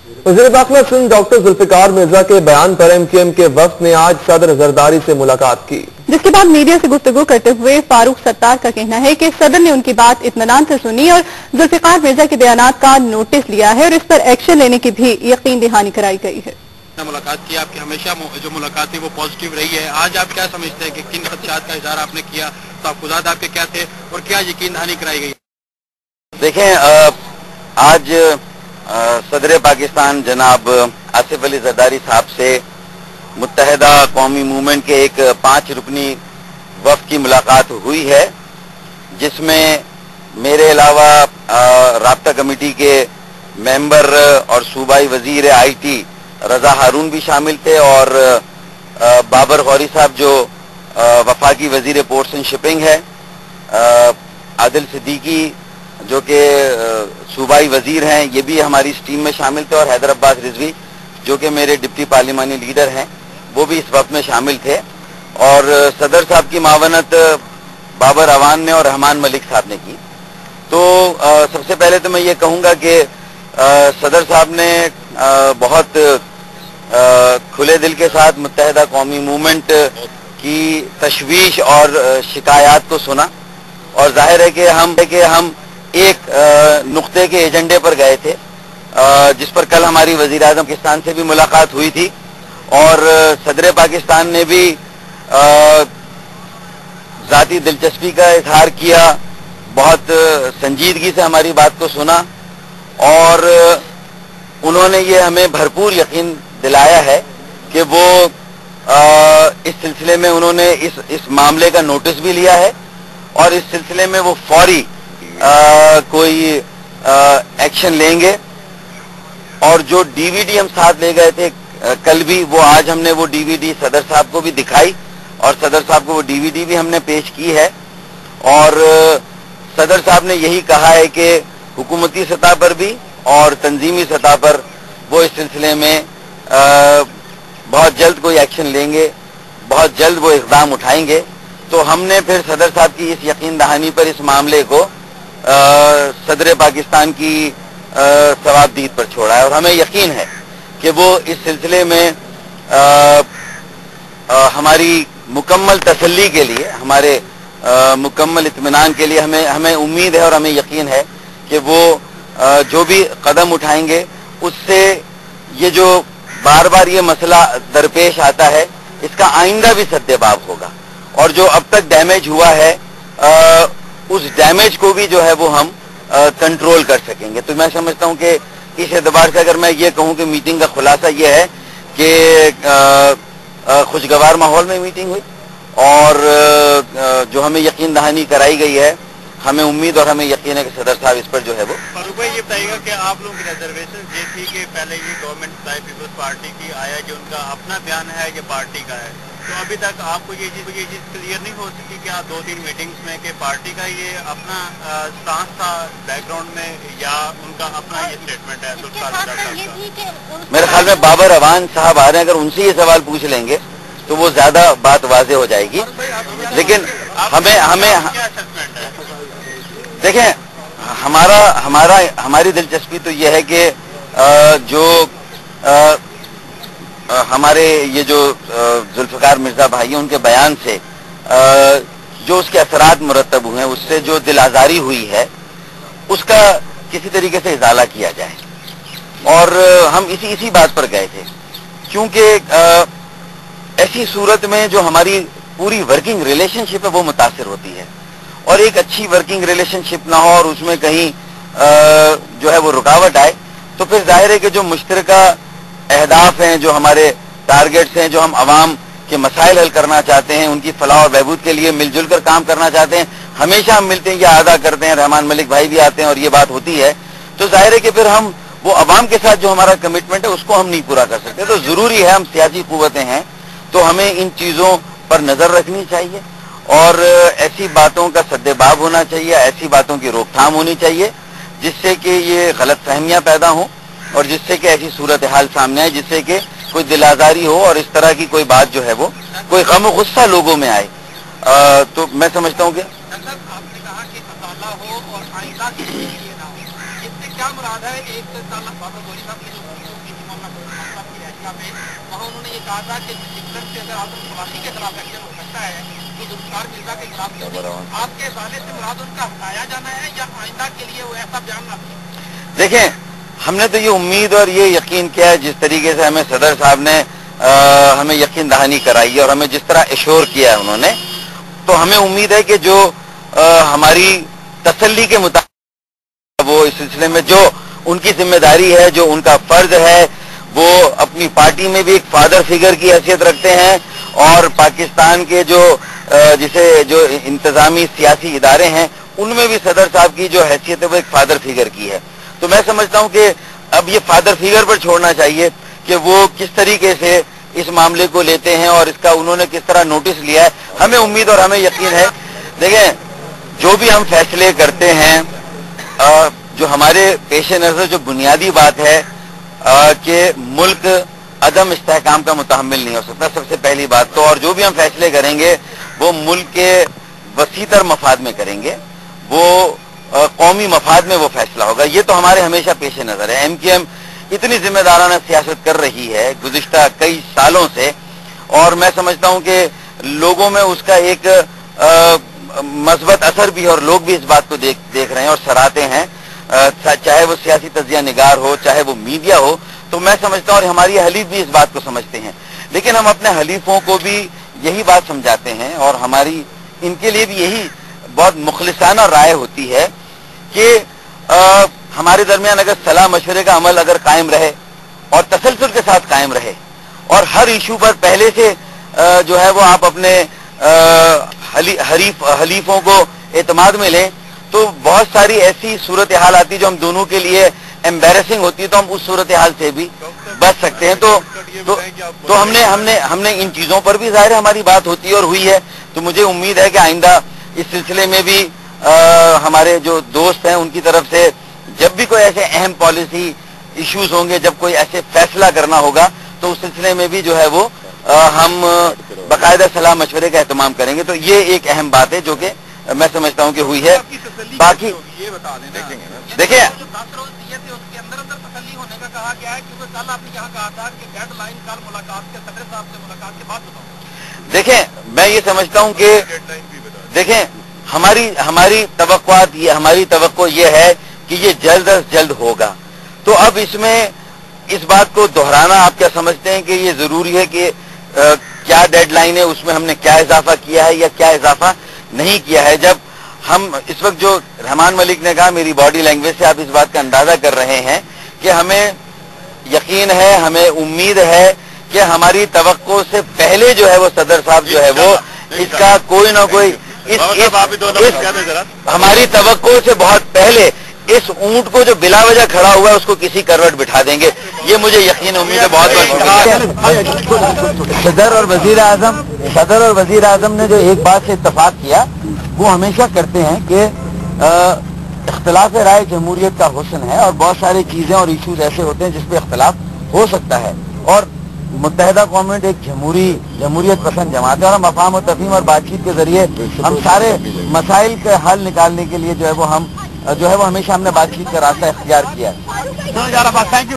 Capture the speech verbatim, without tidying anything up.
वज़ीर दाखिला सिंध डॉक्टर जुल्फिकार मिर्जा के बयान पर एमक्यूएम के वफ्द ने आज सदर जरदारी से मुलाकात की, जिसके बाद मीडिया से गुफ्तगू करते हुए फारूक सत्तार का कहना है कि सदर ने उनकी बात इत्मीनान से सुनी और जुल्फिकार मिर्जा के बयानात का नोटिस लिया है और इस पर एक्शन लेने की भी यकीन दहानी कराई गई है। मुलाकात की आपकी हमेशा जो मुलाकात थी वो पॉजिटिव रही है। आज आप क्या समझते हैं कि किन खदशात का इजहार आपने किया, तहफ़्फ़ुज़ात आपके क्या थे और क्या यकीन दहानी कराई गई? देखें, आज सदर पाकिस्तान जनाब आसिफ अली जरदारी साहब से मुत्तहिदा कौमी मूवमेंट के एक पांच रुकनी वफ़द की मुलाकात हुई है, जिसमें मेरे अलावा राब्ता कमेटी के मेंबर और सूबाई वजीर आई टी रजा हारून भी शामिल थे और बाबर गौरी साहब जो वफाकी वजीर पोर्ट्स एंड शिपिंग है, आदिल सिद्दीकी जो कि सूबाई वजीर हैं, ये भी हमारी इस टीम में शामिल थे और हैदराबाद रिजवी जो कि मेरे डिप्टी पार्लिमानी लीडर हैं वो भी इस वक्त में शामिल थे। और सदर साहब की मावनत बाबर अवान ने और रहमान मलिक साहब ने की। तो आ, सबसे पहले तो मैं ये कहूँगा कि आ, सदर साहब ने आ, बहुत आ, खुले दिल के साथ मुत्तहिदा कौमी मूवमेंट की तशवीश और शिकायत को सुना और जाहिर है कि हम कि हम एक नुक्ते के एजेंडे पर गए थे, जिस पर कल हमारी वजीर आज़म पाकिस्तान से भी मुलाकात हुई थी और सदर पाकिस्तान ने भी ज़ाती दिलचस्पी का इजहार किया, बहुत संजीदगी से हमारी बात को सुना और उन्होंने ये हमें भरपूर यकीन दिलाया है कि वो आ, इस सिलसिले में उन्होंने इस इस मामले का नोटिस भी लिया है और इस सिलसिले में वो फौरी आ, कोई आ, एक्शन लेंगे। और जो डीवीडी हम साथ ले गए थे आ, कल भी, वो आज हमने वो डीवीडी सदर साहब को भी दिखाई और सदर साहब को वो डीवीडी भी हमने पेश की है और आ, सदर साहब ने यही कहा है कि हुकूमती सतह पर भी और तंजीमी सतह पर वो इस सिलसिले में आ, बहुत जल्द कोई एक्शन लेंगे, बहुत जल्द वो इक़दाम उठाएंगे। तो हमने फिर सदर साहब की इस यकीन दहानी पर इस मामले को आ, सदर पाकिस्तान की सवाबदीद पर छोड़ा है और हमें यकीन है कि वो इस सिलसिले में आ, आ, हमारी मुकम्मल तसल्ली के लिए, हमारे आ, मुकम्मल इत्मीनान के लिए हमें हमें उम्मीद है और हमें यकीन है कि वो आ, जो भी कदम उठाएंगे उससे ये जो बार बार ये मसला दरपेश आता है इसका आइंदा भी सद्देबाब होगा और जो अब तक डैमेज हुआ है आ, उस डैमेज को भी जो है वो हम कंट्रोल कर सकेंगे। तो मैं समझता हूं कि इस एतबार से अगर मैं ये कहूं कि मीटिंग का खुलासा ये है कि खुशगवार माहौल में मीटिंग हुई और आ, जो हमें यकीन दहानी कराई गई है, हमें उम्मीद और हमें यकीन है कि सदर साहब इस पर जो है वो। फारूक भाई, ये बताइएगा कि आप लोगों की रिजर्वेशन ये थी कि पहले ये गवर्नमेंट पीपल्स पार्टी की आया जो उनका अपना बयान है ये पार्टी का है, तो अभी तक आपको ये चीज ये चीज क्लियर नहीं हो सकी क्या दो तीन मीटिंग्स में कि पार्टी का ये अपना स्टांस था बैकग्राउंड में या उनका अपना ये स्टेटमेंट है? मेरे ख्याल में बाबर अवान साहब आ रहे हैं, अगर उनसे ये सवाल पूछ लेंगे तो वो ज्यादा बात वाजे हो जाएगी। लेकिन हमें हमें देखें, हमारा हमारा हमारी दिलचस्पी तो ये है कि जो आ, हमारे ये जो जुल्फिकार मिर्जा भाई हैं उनके बयान से जो उसके असरात मुरतब हुए हैं, उससे जो दिल आजारी हुई है उसका किसी तरीके से इजाला किया जाए और हम इसी इसी बात पर गए थे क्योंकि ऐसी सूरत में जो हमारी पूरी वर्किंग रिलेशनशिप है वो मुतासिर होती है और एक अच्छी वर्किंग रिलेशनशिप ना हो और उसमें कहीं जो है वो रुकावट आए तो फिर जाहिर है कि जो मुश्तरका अहदाफ हैं, जो हमारे टारगेट्स हैं, जो हम अवाम के मसाइल हल करना चाहते हैं, उनकी फलाह और बहबूद के लिए मिलजुल कर काम करना चाहते हैं, हमेशा हम मिलते हैं या अदा करते हैं, रहमान मलिक भाई भी आते हैं और ये बात होती है, तो जाहिर है कि फिर हम वो अवाम के साथ जो हमारा कमिटमेंट है उसको हम नहीं पूरा कर सकते। तो जरूरी है, हम सियासी कुव्वतें हैं तो हमें इन चीजों पर नजर रखनी चाहिए और ऐसी बातों का सद्देबाब होना चाहिए, ऐसी बातों की रोकथाम होनी चाहिए जिससे कि ये गलत फहमियां पैदा हों और जिससे कि ऐसी सूरत हाल सामने आए जिससे कि कोई दिलाजारी हो और इस तरह की कोई बात जो है वो कोई गम गुस्सा लोगों में आए। आ, तो मैं समझता हूँ कि आपने कहा कि मसाला हो और आइंदा के लिए ना हो, इससे क्या मुराद है? एक मामला की याचिका पे वहाँ उन्होंने ये कहा था कि से अगर आतम खलासी के खिलाफ एक्शन हो सकता है तो जुल्फिकार मिर्जा के खिलाफ आपके हवाले से मुराद उनका हटाया जाना है या आइंदा के लिए वो ऐसा बयान ना दें? देखें, हमने तो ये उम्मीद और ये यकीन किया है, जिस तरीके से हमें सदर साहब ने आ, हमें यकीन दहानी कराई है और हमें जिस तरह एश्योर किया है उन्होंने, तो हमें उम्मीद है कि जो आ, हमारी तसल्ली के मुताबिक वो इस सिलसिले में जो उनकी जिम्मेदारी है, जो उनका फर्ज है, वो अपनी पार्टी में भी एक फादर फिगर की हैसियत रखते हैं और पाकिस्तान के जो जिसे जो इंतजामी सियासी इदारे हैं उनमें भी सदर साहब की जो हैसियत है वो एक फादर फिगर की है। तो मैं समझता हूं कि अब ये फादर फिगर पर छोड़ना चाहिए कि वो किस तरीके से इस मामले को लेते हैं और इसका उन्होंने किस तरह नोटिस लिया है। हमें उम्मीद और हमें यकीन है, देखें, जो भी हम फैसले करते हैं, जो हमारे पेश नजर जो बुनियादी बात है कि मुल्क अदम इस्तेहकाम का मुतहम्मिल नहीं हो सकता, सबसे पहली बात तो, और जो भी हम फैसले करेंगे वो मुल्क के वसीतर मफाद में करेंगे, वो कौमी मफाद में वो फैसला होगा। ये तो हमारे हमेशा पेश नजर है। एमक्यूएम इतनी जिम्मेदाराना सियासत कर रही है गुज़िश्ता कई सालों से, और मैं समझता हूं कि लोगों में उसका एक मस्बत असर भी है और लोग भी इस बात को देख देख रहे हैं और सराहते हैं, चाहे वो सियासी तज्जिया निगार हो, चाहे वो मीडिया हो। तो मैं समझता हूं और हमारी हलीफ भी इस बात को समझते हैं, लेकिन हम अपने हलीफों को भी यही बात समझाते हैं और हमारी इनके लिए भी यही बहुत मुखलिसाना राय होती है कि आ, हमारे दरमियान अगर सलाह मशवरे का अमल अगर कायम रहे और तसलसल के साथ कायम रहे और हर इशू पर पहले से आ, जो है वो आप अपने आ, हली, हरीफ हलीफों को एतमाद में लें, तो बहुत सारी ऐसी सूरत हाल आती जो हम दोनों के लिए एम्बेरसिंग होती है, तो हम उस सूरत हाल से भी बच सकते हैं। तो तो, तो हमने हमने हमने इन चीजों पर भी जाहिर हमारी बात होती है और हुई है। तो मुझे उम्मीद है कि आइंदा इस सिलसिले में भी आ, हमारे जो दोस्त हैं उनकी तरफ से जब भी कोई ऐसे अहम पॉलिसी इश्यूज होंगे, जब कोई ऐसे फैसला करना होगा, तो उस सिलसिले में भी जो है वो आ, हम बाकायदा सलाह मशवरे का एहतमाम करेंगे। तो ये एक अहम बात है जो कि मैं समझता हूं कि हुई है। बाकी ये बता दें, देखिए, उसके अंदर अंदर तसल्ली होने का कहा गया है, क्योंकि कल आपने यहाँ कहा था कि डेडलाइन कल मुलाकात के सदर साहब से मुलाकात के बाद बताओ। देखें, मैं ये समझता हूं कि देखें, हमारी हमारी तवक्कुआत ये हमारी तवक्को ये है कि ये जल्द अज जल्द होगा। तो अब इसमें इस बात को दोहराना, आप क्या समझते हैं कि ये जरूरी है कि आ, क्या डेडलाइन है, उसमें हमने क्या इजाफा किया है या क्या इजाफा नहीं किया है? जब हम इस वक्त जो रहमान मलिक ने कहा, मेरी बॉडी लैंग्वेज से आप इस बात का अंदाजा कर रहे हैं कि हमें यकीन है, हमें उम्मीद है कि हमारी तवक्को से पहले जो है वो सदर साहब जो है वो इसका कोई ना कोई इस, इस, इस हमारी तवक्को से बहुत पहले इस ऊंट को जो बिला वजह खड़ा हुआ है उसको किसी करवट बिठा देंगे। ये मुझे यकीन उम्मीद है। बहुत सदर और वजीर आजम सदर और वजीर आजम ने जो एक बात से इत्तफाक किया वो हमेशा करते हैं कि इख्तिलाफ राय जमहूरियत का हुस्न है और बहुत सारी चीजें और इशूज ऐसे होते हैं जिसपे इख्तिलाफ हो सकता है, और मुत्तहिदा कौमें एक जमहूरी जमहूरियत पसंद जमात है और हम अफाम और तफहीम और बातचीत के जरिए हम सारे मसाइल के हल निकालने के लिए जो है वो हम जो है वो हमेशा हमने बातचीत का रास्ता इख्तियार किया है।